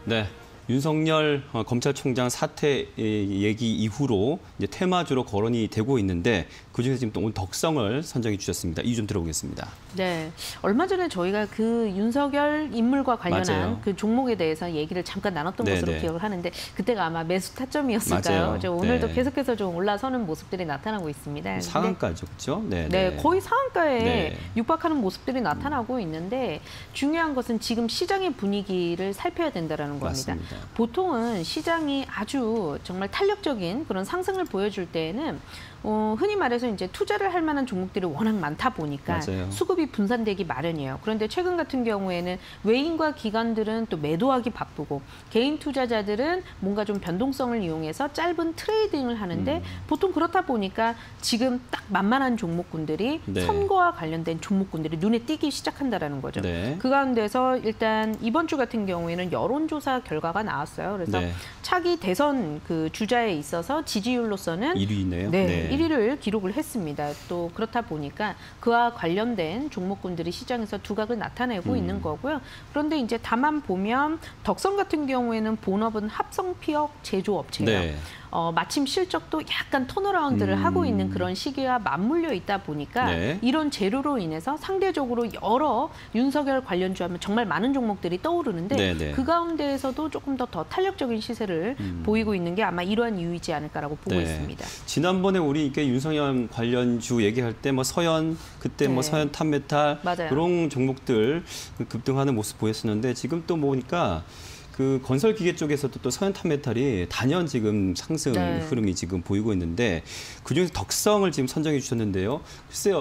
네, 윤석열 검찰총장 사퇴 얘기 이후로 이제 테마주로 거론이 되고 있는데 그중에서 지금 또 오늘 덕성을 선정해 주셨습니다. 이유 좀 들어보겠습니다. 네, 얼마 전에 저희가 그 윤석열 인물과 관련한 맞아요. 그 종목에 대해서 얘기를 잠깐 나눴던 네네. 것으로 기억을 하는데 그때가 아마 매수 타점이었을까요? 오늘도 네. 계속해서 좀 올라서는 모습들이 나타나고 있습니다. 상한가죠, 그렇죠? 네, 거의 상한가에 네. 육박하는 모습들이 나타나고 있는데 중요한 것은 지금 시장의 분위기를 살펴야 된다는 겁니다. 맞습니다. 보통은 시장이 아주 정말 탄력적인 그런 상승을 보여줄 때에는 흔히 말해서 이제 투자를 할 만한 종목들이 워낙 많다 보니까 맞아요. 수급이 분산되기 마련이에요. 그런데 최근 같은 경우에는 외인과 기관들은 또 매도하기 바쁘고 개인 투자자들은 뭔가 좀 변동성을 이용해서 짧은 트레이딩을 하는데 보통 그렇다 보니까 지금 딱 만만한 종목군들이 네. 선거와 관련된 종목군들이 눈에 띄기 시작한다라는 거죠. 네. 그 가운데서 일단 이번 주 같은 경우에는 여론조사 결과가 나왔어요. 그래서 네. 차기 대선 그 주자에 있어서 지지율로서는 1위네요. 네, 1위를 기록을 했습니다. 또 그렇다 보니까 그와 관련된 종목군들이 시장에서 두각을 나타내고 있는 거고요. 그런데 이제 다만 보면 덕성 같은 경우에는 본업은 합성 피혁 제조업체예요. 네. 마침 실적도 약간 턴어라운드를 하고 있는 그런 시기와 맞물려 있다 보니까 네. 이런 재료로 인해서 상대적으로 여러 윤석열 관련주 하면 정말 많은 종목들이 떠오르는데 네네. 그 가운데에서도 조금 더 탄력적인 시세를 보이고 있는 게 아마 이러한 이유이지 않을까라고 보고 네. 있습니다. 지난번에 우리 이렇게 윤석열 관련주 얘기할 때 뭐 서현 그때 뭐 네. 서현 탑메탈 맞아요. 그런 종목들 급등하는 모습 보였었는데 지금 또 보니까 그 건설 기계 쪽에서도 또 서현 탑메탈이 단연 지금 상승 네. 흐름이 지금 보이고 있는데 그중에서 덕성을 지금 선정해 주셨는데요. 글쎄요.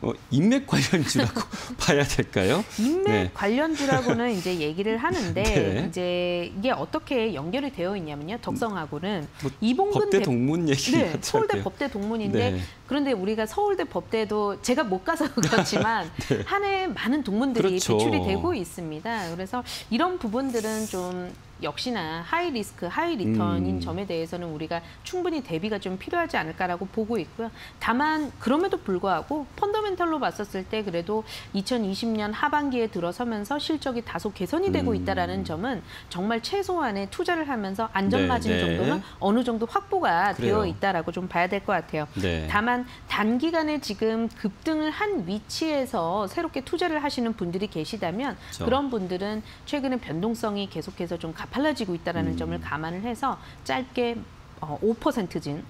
인맥 관련주라고 봐야 될까요? 인맥 네. 관련주라고는 이제 얘기를 하는데 네. 이제 이게 어떻게 연결이 되어 있냐면요. 덕성하고는 뭐 이봉근 법대 동문 얘기 네, 같더라고요. 서울대 법대 동문인데 네. 그런데 우리가 서울대 법대도 제가 못 가서 그렇지만 네. 한 해 많은 동문들이 그렇죠. 배출이 되고 있습니다. 그래서 이런 부분들은 좀 역시나 하이 리스크, 하이 리턴인 점에 대해서는 우리가 충분히 대비가 좀 필요하지 않을까라고 보고 있고요. 다만 그럼에도 불구하고 펀더멘털로 봤었을 때 그래도 2020년 하반기에 들어서면서 실적이 다소 개선이 되고 있다라는 점은 정말 최소한의 투자를 하면서 안전마진 네, 네. 정도는 어느 정도 확보가 그래요. 되어 있다라고 좀 봐야 될 것 같아요. 네. 다만 단기간에 지금 급등을 한 위치에서 새롭게 투자를 하시는 분들이 계시다면 그렇죠. 그런 분들은 최근에 변동성이 계속해서 좀 가팔라지고 있다는 점을 감안을 해서 짧게 5%든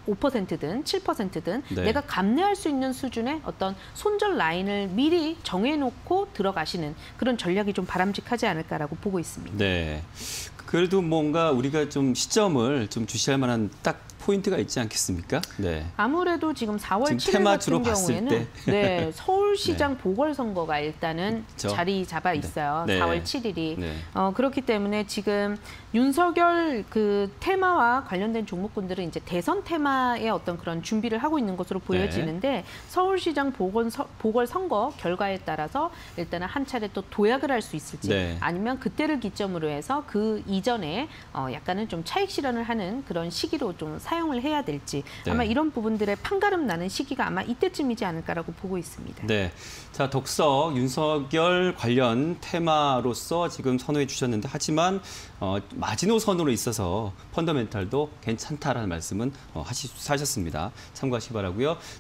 7%든 네. 내가 감내할 수 있는 수준의 어떤 손절 라인을 미리 정해놓고 들어가시는 그런 전략이 좀 바람직하지 않을까라고 보고 있습니다. 네. 그래도 뭔가 우리가 좀 시점을 좀 주시할 만한 딱 포인트가 있지 않겠습니까? 네. 아무래도 지금 4월 지금 7일 테마주로 같은 봤을 경우에는 네, 서울시장 네. 보궐선거가 일단은 그렇죠. 자리 잡아 있어요. 네. 4월 7일이. 네. 그렇기 때문에 지금 윤석열 그 테마와 관련된 종목군들은 이제 대선 테마의 어떤 그런 준비를 하고 있는 것으로 보여지는데 서울시장 보궐선거 결과에 따라서 일단은 한 차례 또 도약을 할 수 있을지 네. 아니면 그때를 기점으로 해서 그 이전에 약간은 좀 차익 실현을 하는 그런 시기로 좀 사용을 해야 될지 네. 아마 이런 부분들의 판가름 나는 시기가 아마 이때쯤이지 않을까라고 보고 있습니다. 네. 자, 덕석 윤석열 관련 테마로서 지금 선호해 주셨는데 하지만 마지노선으로 있어서 펀더멘탈도 괜찮다라는 말씀은 하셨습니다. 참고하시기 바라고요.